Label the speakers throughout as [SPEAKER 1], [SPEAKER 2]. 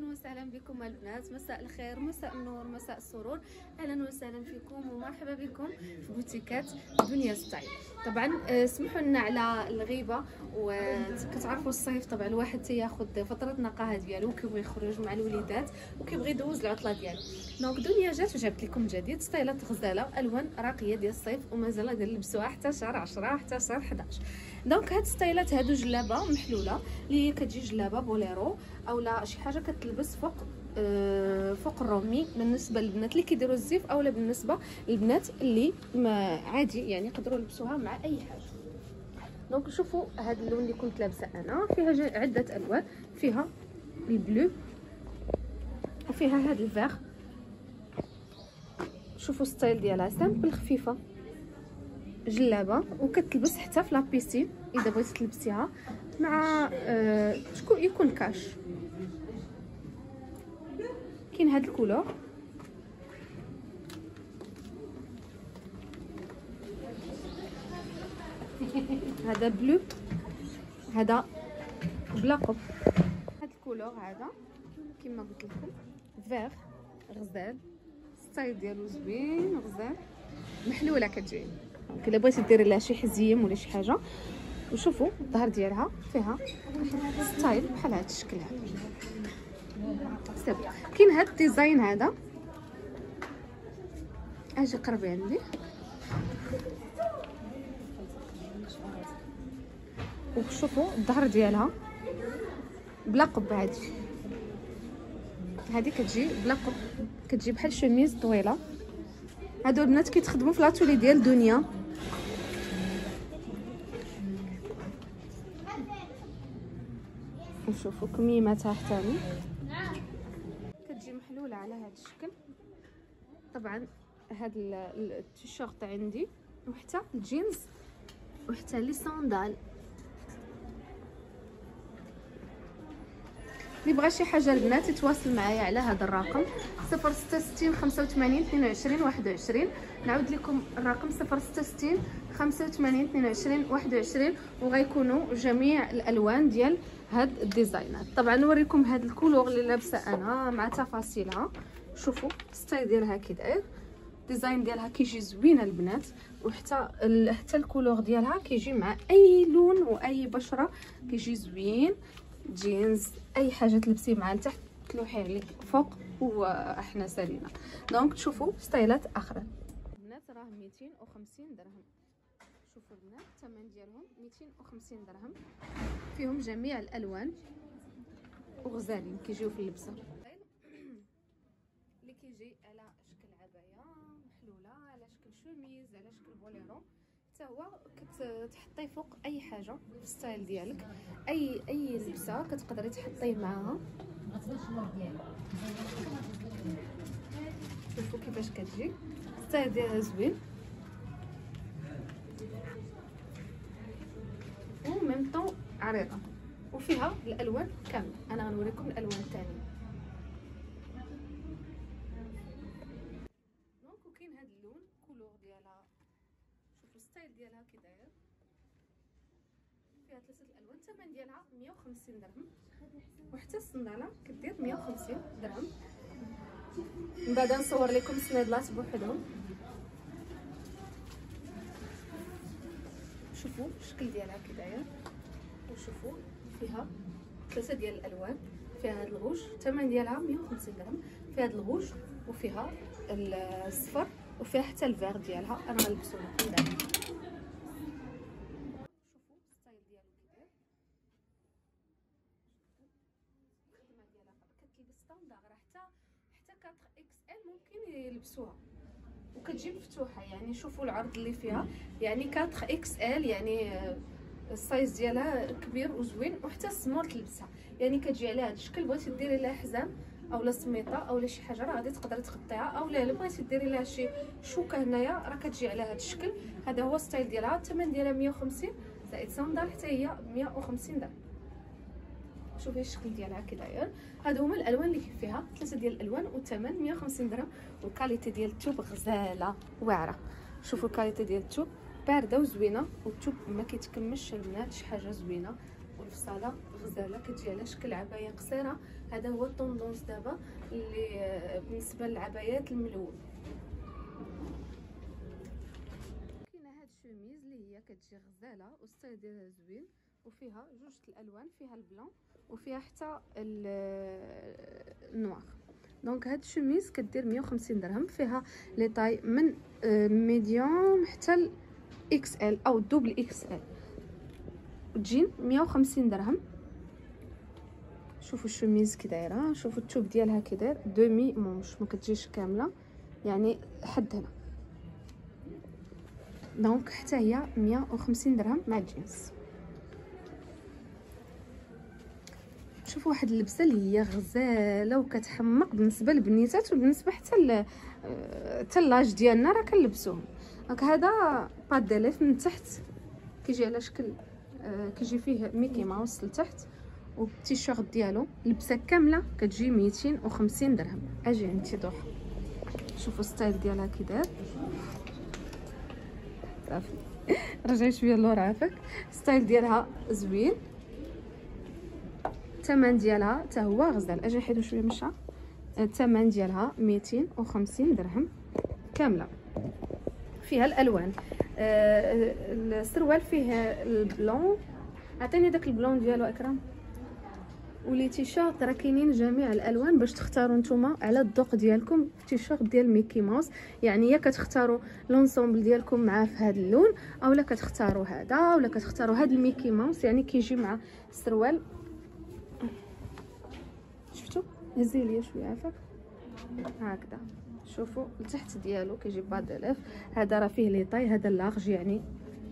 [SPEAKER 1] وسهلا بكم البنات. مساء الخير، مساء النور، مساء السرور. اهلا وسهلا فيكم ومرحبا بكم في بوتيكات دنيا ستايل. طبعا سمحوا لنا على الغيبه، وكتعرفوا الصيف طبعا الواحد تياخذ فتره نقاهه ديالو وكيبغي يخرج مع الوليدات وكيبغي يدوز العطله ديالو. دونك دنيا جات وجابت لكم جديد ستايلات غزاله الوان راقيه ديال الصيف ومازال غادي نلبسوها حتى شهر 10 حتى شهر 11. دونك هاد ستايلات هادو جلابه محلوله اللي هي كتجي جلابه بوليرو اولا شي حاجه كتلبس فوق الرومي بالنسبه للبنات اللي كيديروا الزيف، اولا بالنسبه للبنات اللي ما عادي يعني يقدروا يلبسوها مع اي حاجه. دونك شوفوا هذا اللون اللي كنت لابسه انا، فيها عده الوان، فيها البلو وفيها هذا الفيغ. شوفوا ستايل ديالها سامبل خفيفه جلابه وكتلبس حتى في لابيسين اذا بغيتي تلبسيها مع يكون كاش. كاين هاد الكولور هذا بلو، هذا بلا قب، هاد الكولور هذا كما قلت لكم فيغ غزال، ستايل ديالو زوين غزال محلوله كتجي الا بغيتي ديري لها شي حزيم ولا شي حاجه. وشوفوا الظهر ديالها فيها ستايل بحال هذا الشكل هذا سبب. كاين هاد الديزاين هذا، اجي قربي عندي، وشوفوا الظهر ديالها بلا قب. هذه كتجي بلا قب، كتجي بحال شوميز طويله. هادو البنات كيتخدموا في لاتولي ديال دنيا. نشوفوا كميماتها حتى كتجي محلوله على هذا الشكل. طبعا هاد التيشيرت عندي وحتى الجينز وحتى لي صاندال. اللي بغى شي حاجه البنات يتواصل معايا على هذا الرقم 066 85 22 21. نعاود لكم الرقم 066 85 22 21 وغيكونوا جميع الالوان ديال هاد الديزاينات. طبعا نوريكم هاد الكولور اللي لابسه انا مع تفاصيلها. شوفوا ستايل ديالها كي داير، الديزاين ديالها كيجي زوينه البنات، وحتى الكولور ديالها كيجي مع اي لون واي بشره كيجي زوين. جينز اي حاجه تلبسي مع لتحت تلوحي عليه فوق واحنا سالينا. دونك تشوفوا ستايلات اخرى البنات راه 250 درهم. شوفوا البنات الثمن ديالهم 250 درهم، فيهم جميع الالوان وغزالين كيجيو في اللبسه. اللي كيجي على شكل عبايه محلوله، على شكل شوميز، على شكل بوليرو، حتى هو كتحطيه فوق اي حاجه في الستايل ديالك. اي لبسه كتقدري تحطيه معاها. شوفوا كيفاش كتجي، الستايل ديالها زوين و ميم طون عريضه، وفيها الالوان كامله. انا غنوريكم الالوان الثانيه. دونك وكاين هذا اللون كولور ديالها، شوفوا الستايل ديالها كي داير، فيها ثلاثه الالوان. الثمن ديالها 150 درهم، وحتى الصنداله كدير 150 درهم. من بعد نصور لكم السنيدلات بوحدهم. شوفوا الشكل ديالها كي داير، وشوفوا فيها ثلاثه ديال الالوان. فيها هذا الغوج، الثمن ديالها 150 درهم. فيها هذا الغوج وفيها الصفر وفيها حتى الفيغ ديالها. انا غنلبسو لكم دابا. شوفوا الستايل ديالو كي داير، الخدمه ديالها كتلبس ستاندار، حتى 4 اكس ال ممكن يلبسوها، وكتجي مفتوحه. يعني شوفوا العرض اللي فيها، يعني 4 اكس ال، يعني السايز ديالها كبير وزوين. وحتى السمول تلبسها، يعني كتجي على هذا الشكل. بغيتي ديري لها حزام اولا سميطه اولا شي حاجه راه غادي تقدري تغطيها، اولا الا بغيتي ديري لها شي شوكه هنايا راه كتجي على هذا الشكل. هذا هو ستايل ديالها. الثمن ديالها 150 زائد صندال حتى هي 150 درهم. شوفي الشكل ديالها كي داير. هادو هما الالوان اللي فيها ثلاثه ديال الالوان، والثمن 150 درهم. والكاليتي ديال الثوب غزاله واعره. شوفوا الكاليتي ديال الثوب بارده وزوينه، والثوب ما كيتكمش البنات، شي حاجه زوينه والفصاله غزاله كتجي على شكل عبايه قصيره. هذا هو الطوندونس دابا اللي بالنسبه للعبايات الملون. كاينه هاد الشوميز اللي هي كتجي غزاله والستايل ديالها زوين وفيها جوج الالوان، فيها البلون وفيها حتى النوار. دونك هاد الشوميز كدير 150 درهم، فيها لي طاي من ميديوم حتى اكس ال او دوبل اكس ال، تجي 150 درهم. شوفوا الشوميز كي دايره، شوفوا الثوب ديالها كي داير دومي مونش، ما كتجيش كامله يعني حد هنا. دونك حتى هي 150 درهم مع الجينز. شوفوا واحد اللبسه اللي هي غزاله وكتحمق بالنسبه للبنيتات وبالنسبه حتى اللاج ديالنا راه كنلبسوهم. دونك هذا باديليف من تحت كيجي على شكل كيجي فيه ميكي ماوس لتحت والتيشيرت ديالو. اللبسه كامله كتجي 250 درهم. اجي انت ضحى، شوفوا ستايل ديالها كي داير، صافي رجعي شويه اللور عافاك. ستايل ديالها زوين، الثمن ديالها حتى هو غزال. اجي نحيدو شويه من الشعر. الثمن ديالها 250 درهم كامله. فيها الالوان، السروال فيه البلون، عطيني داك البلون ديالو اكرم، ولي تيشيرت راه كاينين جميع الالوان باش تختاروا نتوما على الذوق ديالكم. تيشيرت ديال ميكي ماوس يعني يا كتختاروا لونسومبل ديالكم معاه في هذا اللون، اولا كتختاروا هذا، ولا كتختاروا هذا الميكي ماوس يعني كيجي مع السروال. شفتوا هزي ليا شويه عافاك هكذا. شوفوا التحت ديالو كيجي باديليف. هذا راه فيه لي طاي، هذا لارج يعني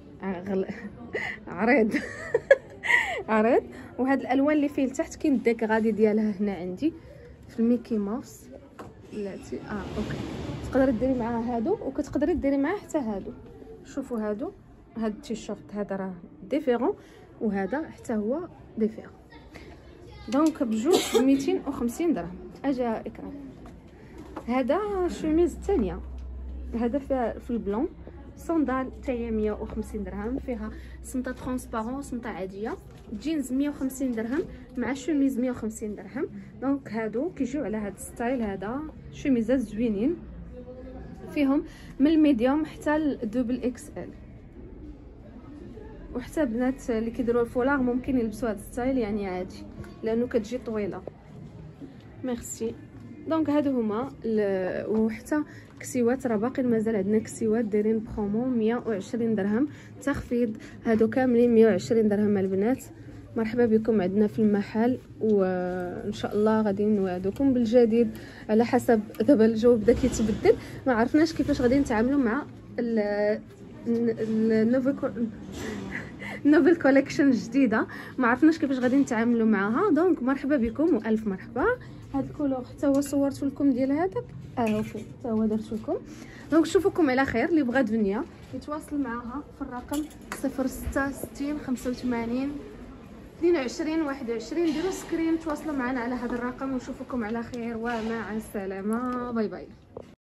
[SPEAKER 1] عريض عريض. وهاد الالوان اللي فيه لتحت كاين الديك غادي ديالها هنا عندي في الميكي ماوس. لاتي اوكي، تقدري ديري معاها هادو وكتقدري ديري معاه حتى هادو. شوفوا هادو، هاد التيشيرت هذا راه ديفيرون وهذا حتى هو ديفيرون. دونك بجوج 250 درهم. اجي اكرام، هذا الشوميز الثانيه، هذا فيها في البلون صندال حتى هي 150 درهم. فيها سمطه ترونسبارون سمطه عاديه. جينز 150 درهم مع الشوميز 150 درهم. دونك هادو كيجيو على هاد الستايل. هذا شوميزات زوينين فيهم من الميديوم حتى الدوبل اكس ال، وحتى بنات اللي كيديروا الفولار ممكن يلبسوا هذا الستايل يعني عادي لانه كتجي طويله. ميرسي. دونك هادو هما وحتى كسيوات، راه باقي مازال عندنا كسيوات دايرين برومو 120 درهم تخفيض. هادو كاملين 120 درهم البنات. مرحبا بكم عندنا في المحل، وان شاء الله غادي نوعدكم بالجديد على حسب دابا الجو بدا كيتبدل. ما عرفناش كيفاش غادي نتعاملوا مع نوفل كوليكشن جديده، ما عرفناش كيفاش غادي نتعاملوا معها. دونك مرحبا بكم والف مرحبا. هاد الكولور حتى هو صورت لكم ديال هذاك اوكي حتى هو درت لكم. دونك نشوفكم على خير. اللي بغات فنيا يتواصل معها في الرقم 0660 85 22 21. ديروا سكرين تواصلوا معنا على هذا الرقم ونشوفكم على خير ومع السلامه. باي باي.